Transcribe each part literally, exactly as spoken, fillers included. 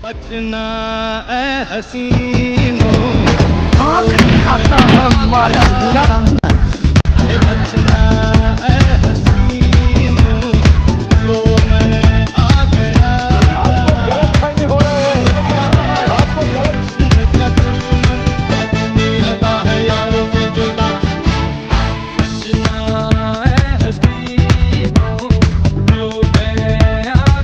बचना ए हसीनों आँख खाता है मारा बचना ए हसीनों लो मैं आ गया हो रहा है आपको लगा है यारों में जुदा बचना ए हसीनों लो मैं आ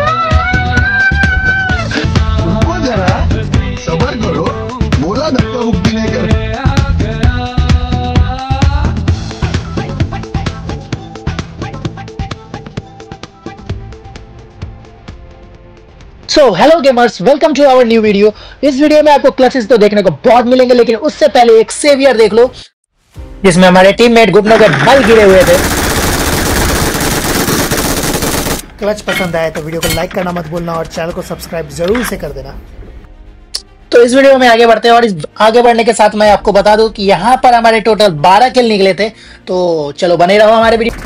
रुको जरा सबर करो बोला धक्का मुक्की नहीं कर so hello gamers, welcome to our new video. इस वीडियो में आपको क्लचेस तो देखने को बहुत मिलेंगे, लेकिन उससे पहले एक सेवियर देख लो जिसमें हमारे टीममेट घुटनों के बल गिरे हुए थे। क्लच पसंद आए तो वीडियो को लाइक करना मत भूलना और चैनल को सब्सक्राइब जरूर से कर देना। तो इस वीडियो में आगे बढ़ते हैं और इस आगे बढ़ने के साथ मैं आपको बता दूं कि यहाँ पर हमारे टोटल बारह किल निकले थे। तो चलो बने रहो हमारे वीडियो।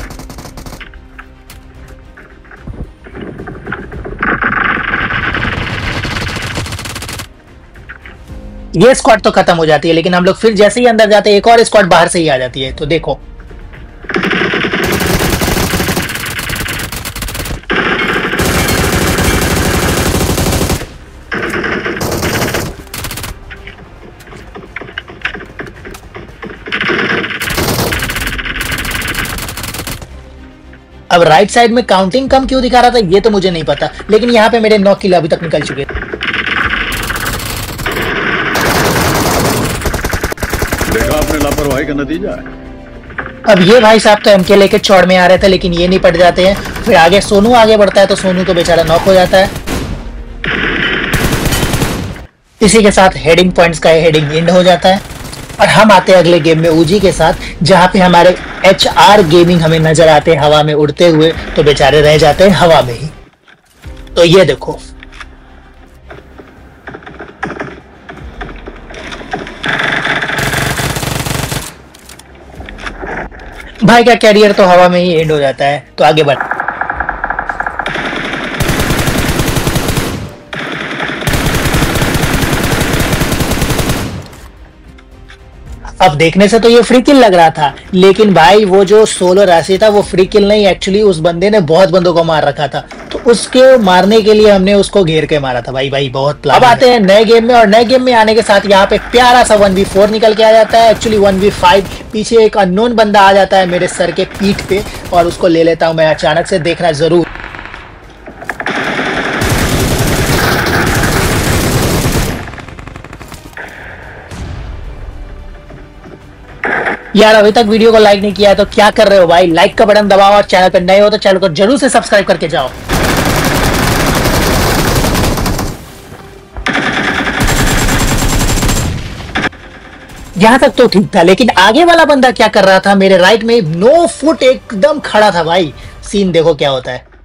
ये स्क्वाड तो खत्म हो जाती है, लेकिन हम लोग फिर जैसे ही अंदर जाते हैं एक और स्क्वाड बाहर से ही आ जाती है। तो देखो अब राइट साइड में काउंटिंग कम क्यों दिखा रहा था ये तो मुझे नहीं पता, लेकिन यहाँ पे मेरे नौ किल अभी तक निकल चुके थे। देखा आपने लापरवाही का नतीजा है। अब ये भाई साहब तो एमके लेके चौड़ में आ रहे थे, लेकिन ये नहीं पट जाते हैं। फिर आगे सोनू आगे बढ़ता है तो सोनू तो बेचारा नॉक हो जाता है। इसी के साथ हेडिंग पॉइंट्स का हेडिंग एंड हो जाता है और हम आते हैं अगले गेम में ऊजी के साथ, जहां पे हमारे एच आर गेमिंग हमें नजर आते हैं हवा में उड़ते हुए। तो बेचारे रह जाते हैं हवा में ही। तो ये देखो भाई का कैरियर तो हवा में ही एंड हो जाता है। तो आगे बढ़ अब देखने से तो ये फ्री किल लग रहा था, लेकिन भाई वो जो सोलो राशि था वो फ्री किल नहीं, एक्चुअली उस बंदे ने बहुत बंदों को मार रखा था। तो उसके मारने के लिए हमने उसको घेर के मारा था। भाई भाई बहुत प्लान। अब आते हैं नए गेम में और नए गेम में आने के साथ यहाँ पे प्यारा सा वन वी फोर निकल के आ जाता है। एक्चुअली वन वी फाइव पीछे एक अननोन बंदा आ जाता है मेरे सर के पीठ पे और उसको ले लेता हूँ मैं अचानक से। देखना जरूर। यार अभी तक वीडियो को लाइक नहीं किया है तो क्या कर रहे हो भाई? लाइक का बटन दबाओ और चैनल पर नए हो तो चैनल को जरूर से सब्सक्राइब करके जाओ। यहां तक तो ठीक था, लेकिन आगे वाला बंदा क्या कर रहा था मेरे राइट में नो फुट एकदम खड़ा था। भाई सीन देखो क्या होता है।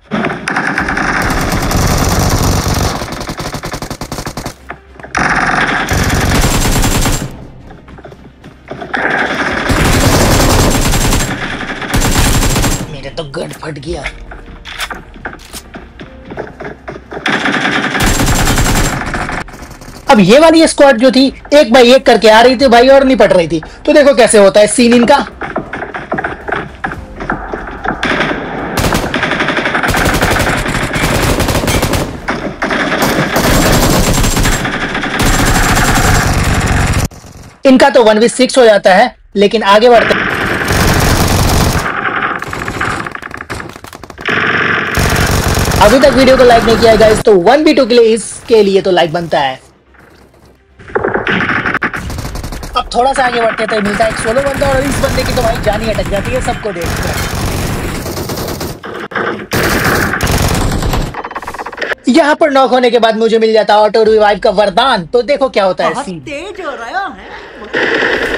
तो गन फट गया। अब ये वाली स्क्वाड जो थी एक बाई एक करके आ रही थी भाई और नहीं पट रही थी। तो देखो कैसे होता है सीन इनका। इनका तो वन वी सिक्स हो जाता है, लेकिन आगे बढ़ते हैं। अभी तक वीडियो को लाइक नहीं किया है गाइस, तो वन बी टू के लिए इसके लिए तो लाइक बनता है। अब थोड़ा सा आगे बढ़ते तो मिलता है एक सोलो बंदा और इस बंदे की तो भाई जान ही अटक जाती है सबको देखकर। यहाँ पर नॉक होने के बाद मुझे मिल जाता है ऑटो रिवाइव का वरदान। तो देखो क्या होता है सीन। तेज हो रहा है।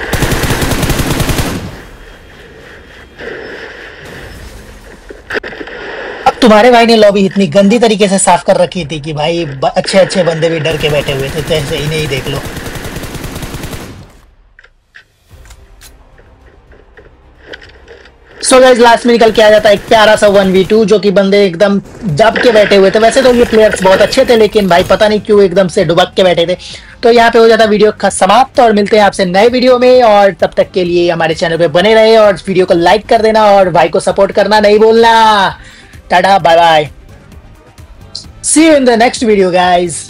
अब तुम्हारे भाई ने लॉबी इतनी गंदी तरीके से साफ कर रखी थी कि भाई अच्छे अच्छे बंदे भी डर के बैठे हुए थे। तो ऐसे इन्हें ही देख लो। सो गाइस लास्ट में निकल के आ जाता है एक प्यारा सा वन वी टू, जो कि बंदे एकदम दब के बैठे हुए थे। वैसे तो ये प्लेयर्स बहुत अच्छे थे, लेकिन भाई पता नहीं क्यों एकदम से डुबक के बैठे थे। तो यहाँ पे हो जाता वीडियो का समाप्त, और मिलते हैं आपसे नए वीडियो में। और तब तक के लिए हमारे चैनल पे बने रहे और वीडियो को लाइक कर देना और भाई को सपोर्ट करना नहीं भूलना। टाटा bye bye, see you in the next video guys.